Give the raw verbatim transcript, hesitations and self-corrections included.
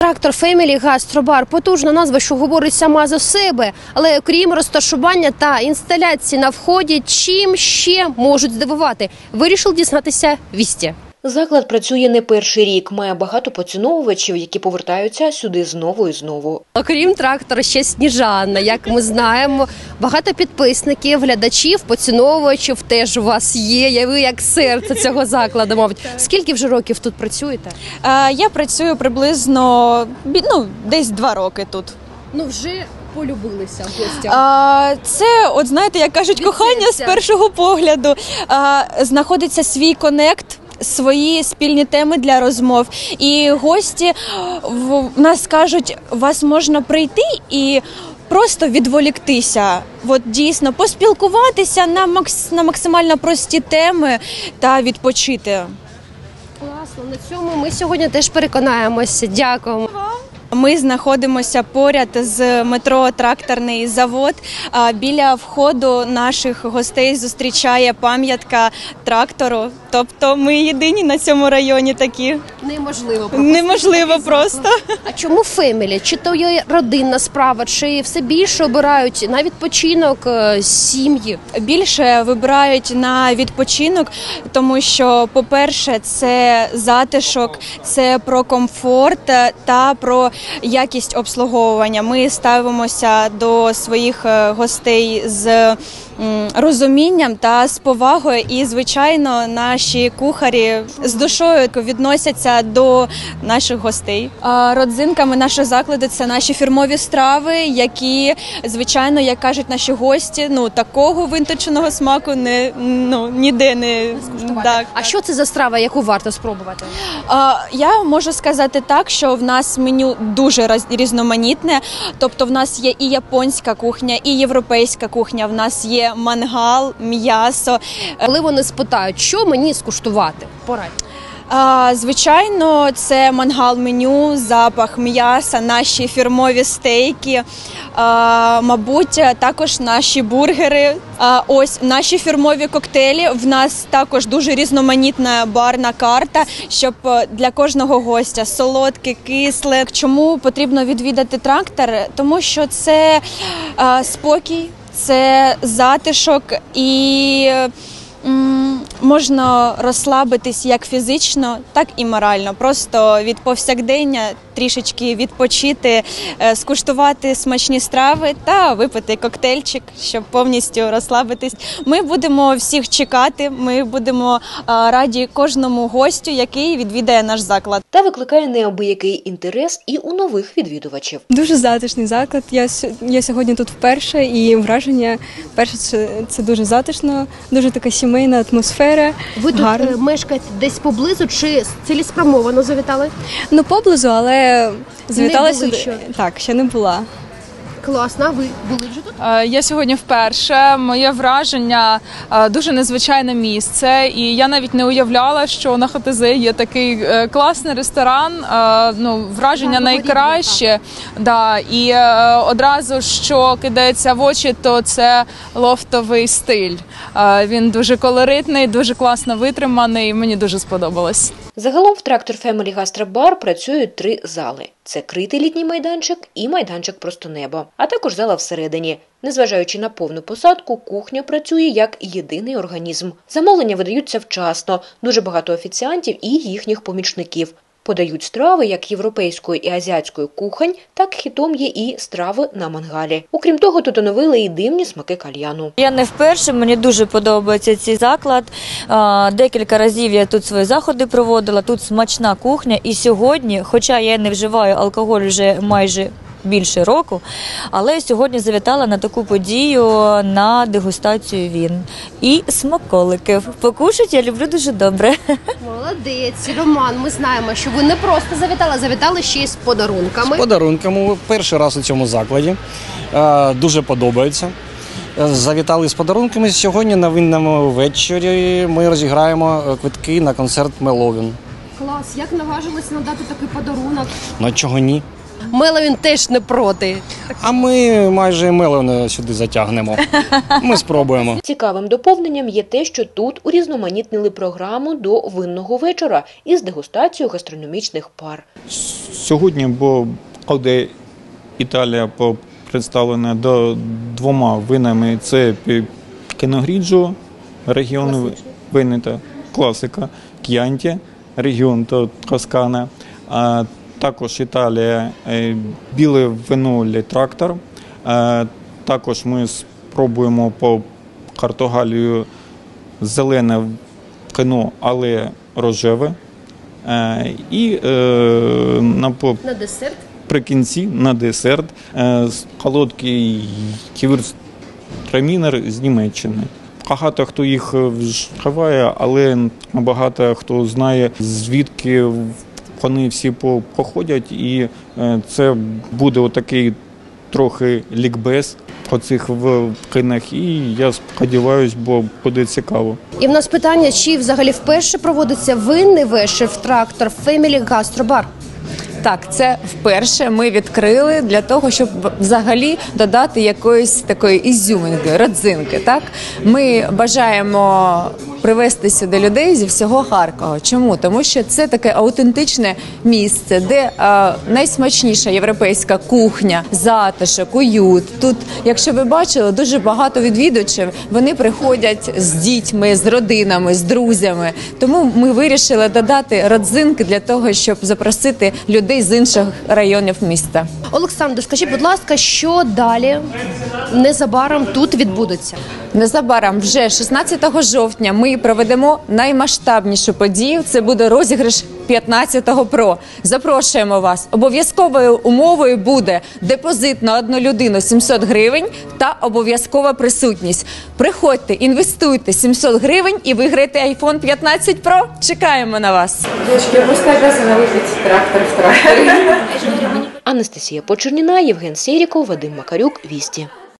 Трактор Family Гастробар – потужна назва, що говорить сама за себе. Але окрім розташування та інсталяції на вході, чим ще можуть здивувати? Вирішив дізнатися Вісті. Заклад працює не перший рік, має багато поціновувачів, які повертаються сюди знову і знову. Окрім трактора, ще Сніжана, як ми знаємо. Багато підписників, глядачів, поціновувачів теж у вас є. Ви як серце цього закладу, мабуть. Скільки вже років тут працюєте? Я працюю приблизно, ну, десь два роки тут. Ну, вже полюбилися гостям. А, це, от знаєте, як кажуть, кохання з першого погляду. А, знаходиться свій конект, свої спільні теми для розмов. І гості в нас кажуть, вас можна прийти і просто відволіктися, от дійсно поспілкуватися на, макс, на максимально прості теми та відпочити. Класно, на цьому ми сьогодні теж переконаємося. Дякуємо. Ми знаходимося поряд з метро «Тракторний завод». Біля входу наших гостей зустрічає пам'ятка трактору. Тобто ми єдині на цьому районі такі. Неможливо. Неможливо просто. А чому фемілі? Чи то є родинна справа, чи все більше обирають на відпочинок сім'ї? Більше вибирають на відпочинок, тому що, по-перше, це затишок, це про комфорт та про якість обслуговування. Ми ставимося до своїх гостей з розумінням та з повагою, і, звичайно, наші кухарі з душою відносяться до наших гостей. Родзинками нашого закладу – це наші фірмові страви, які, звичайно, як кажуть наші гості, ну, такого винточеного смаку не, ну, ніде не скуштувати. Так. А що це за страва, яку варто спробувати? Я можу сказати так, що в нас меню дуже різноманітне, тобто в нас є і японська кухня, і європейська кухня, в нас є мангал, м'ясо. Коли вони спитають, що мені скуштувати, порадь. Звичайно, це мангал-меню, запах м'яса, наші фірмові стейки, мабуть, також наші бургери. Ось наші фірмові коктейлі. В нас також дуже різноманітна барна карта, щоб для кожного гостя солодке, кисле. Чому потрібно відвідати трактор? Тому що це спокій, це затишок і можна розслабитись як фізично, так і морально. Просто від повсякдення трішечки відпочити, скуштувати смачні страви та випити коктейльчик, щоб повністю розслабитись. Ми будемо всіх чекати, ми будемо раді кожному гостю, який відвідає наш заклад. Та викликає неабиякий інтерес і у нових відвідувачів. Дуже затишний заклад. Я, я сьогодні тут вперше, і враження, перше, це, це дуже затишно, дуже така сімейна атмосфера. Ви тут гарно мешкаєте десь поблизу чи цілеспрямовано завітали? Ну, поблизу, але завітала сюди. Ще? Так, ще не була. Класно, а ви були вже тут? Я сьогодні вперше. Моє враження – дуже незвичайне місце. І я навіть не уявляла, що на ХТЗ є такий класний ресторан. Ну, враження найкраще. Да. І одразу, що кидається в очі, то це лофтовий стиль. Він дуже колоритний, дуже класно витриманий. Мені дуже сподобалось. Загалом в Трактор Family Гастробар працюють три зали. Це критий літній майданчик і майданчик просто небо, а також зала всередині. Незважаючи на повну посадку, кухня працює як єдиний організм. Замовлення видаються вчасно, дуже багато офіціантів і їхніх помічників. Подають страви як європейської і азіатської кухонь, так хітом є і страви на мангалі. Окрім того, тут оновили і дивні смаки кальяну. Я не вперше, мені дуже подобається цей заклад. Декілька разів я тут свої заходи проводила, тут смачна кухня. І сьогодні, хоча я не вживаю алкоголь вже майже більше року, але сьогодні завітала на таку подію, на дегустацію він і смаколиків. Покушать я люблю дуже добре. Молодець, Роман, ми знаємо, що ви не просто завітали, а завітали ще й з подарунками. З подарунками, перший раз у цьому закладі, дуже подобається. Завітали з подарунками, сьогодні на винному вечорі ми розіграємо квитки на концерт Меловін. Клас, як наважилися надати такий подарунок? Ну, чого ні? Меловін теж не проти. А ми майже Меловіна сюди затягнемо. Ми спробуємо. Цікавим доповненням є те, що тут урізноманітнили програму до винного вечора із дегустацією гастрономічних пар. Сьогодні буде Італія представлена до двома винами. Це Піногріджо, регіон вини та класика, К'янті, регіон та Тоскана. А також Італія, біле вино Ле Трактор. Також ми спробуємо по Португалію зелене вино, але рожеве. І на, на десерт? При кінці на десерт солодкий ківірстрамінер з Німеччини. Багато хто їх вживає, але багато хто знає, звідки вони всі походять, і це буде отакий трохи лікбез по цих винах, і я сподіваюся, бо буде цікаво. І в нас питання, чи взагалі вперше проводиться винний вечір в Трактор Family Gastro Bar? Так, це вперше ми відкрили для того, щоб взагалі додати якоїсь такої ізюминки, родзинки. Так? Ми бажаємо привести сюди людей зі всього Харкова. Чому? Тому що це таке аутентичне місце, де е, найсмачніша європейська кухня, затишок, уют. Тут, якщо ви бачили, дуже багато відвідувачів, вони приходять з дітьми, з родинами, з друзями. Тому ми вирішили додати родзинки для того, щоб запросити людей з інших районів міста. Олександр, скажіть, будь ласка, що далі незабаром тут відбудеться? Незабаром, вже шістнадцятого жовтня, ми проведемо наймасштабнішу подію. Це буде розіграш п'ятнадцятого Про. Запрошуємо вас. Обов'язковою умовою буде депозит на одну людину сімсот гривень та обов'язкова присутність. Приходьте, інвестуйте сімсот гривень і виграйте айфон п'ятнадцять Про. Чекаємо на вас. Дочки, пускай обязана выпить трактор в тракторі. Анастасія Почерніна, Євген Серіков, Вадим Макарюк, Вісті.